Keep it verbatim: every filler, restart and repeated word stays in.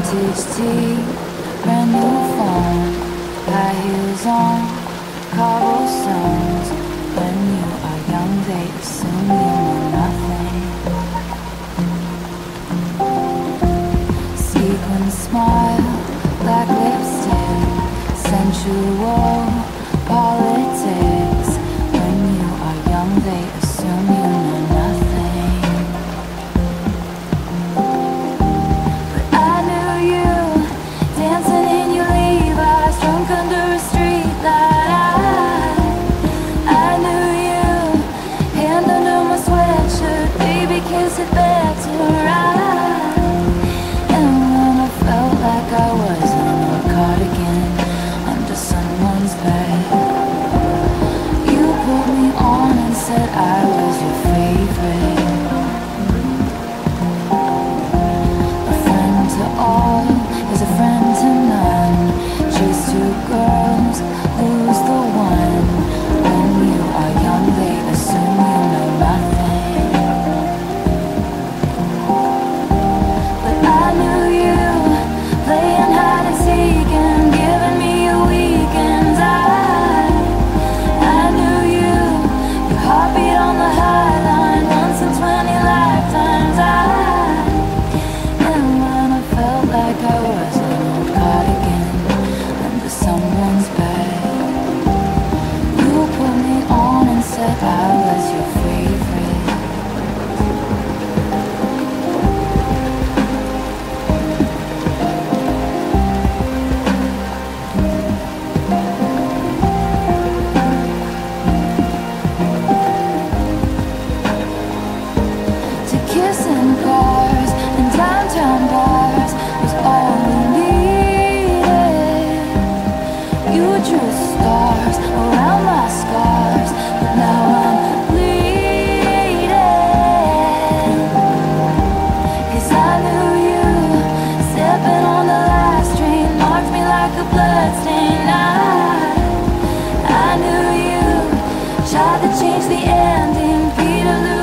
Vintage tea, brand new phone, high heels on, cobblestones. When you are young, they assume you know nothing. Sequin smile, black lipstick, sensual politics. When you are young, they assume you know nothing. But I knew you, dancing in your Levi's, drunk under a street light. I, I knew you, hand under my sweatshirt, baby kiss it better right. And when I felt like I was in a cardigan under someone's bed, you put me on and said I was your favorite. A friend to all is a friend to none. Chase two girls, lose the one. When you are young, they assume you know nothing. But I knew you, playing hide and seek and giving me your weekends. I, I knew you, your heartbeat on the high line, once in twenty lifetimes. I, and when I felt like I was an old cardigan under someone's bed, you put me on and said I was your favorite. To kiss in cars and downtown bars was all we needed. You drew stars around my scars, but now I'm bleeding. 'Cause I knew you, stepping on the last train, marked me like a bloodstain. I, I knew you, tried to change the ending, Peter Lou.